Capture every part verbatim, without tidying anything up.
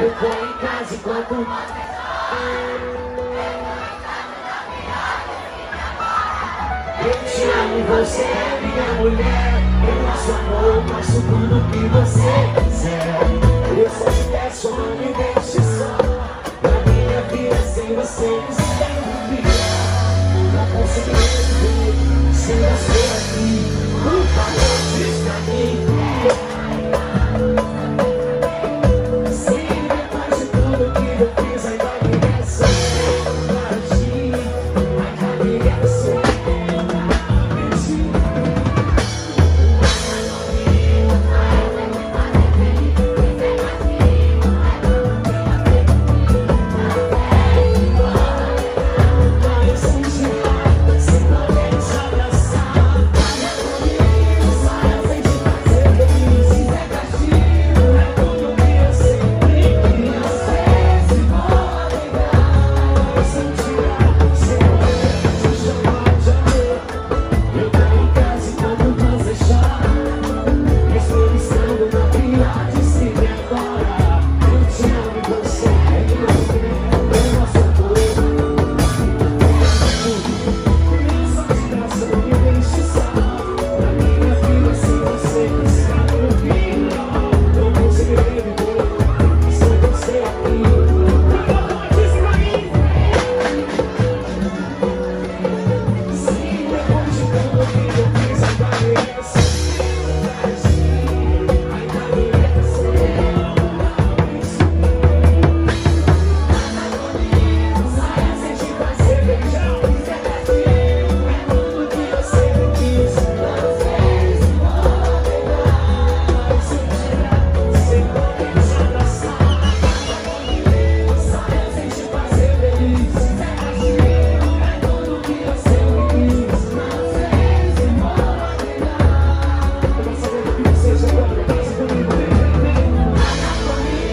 Eu tô em casa enquanto eu te amo, você é minha mulher. Eu nosso amor, faço tudo que você quiser. Eu só te peço, não me deixe só. Na minha vida sem você, sem viver. Não consegui viver sem você aqui. Por favor, diz pra mim.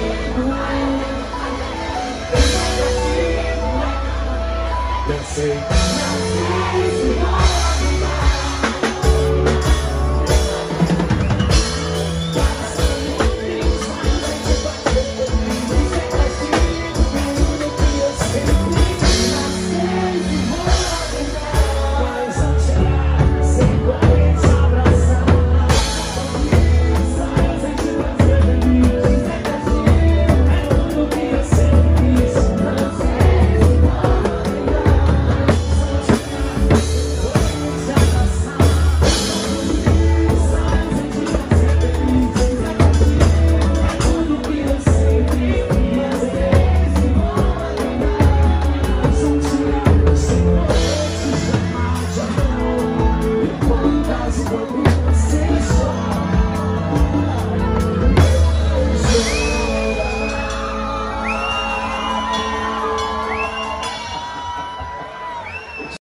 Say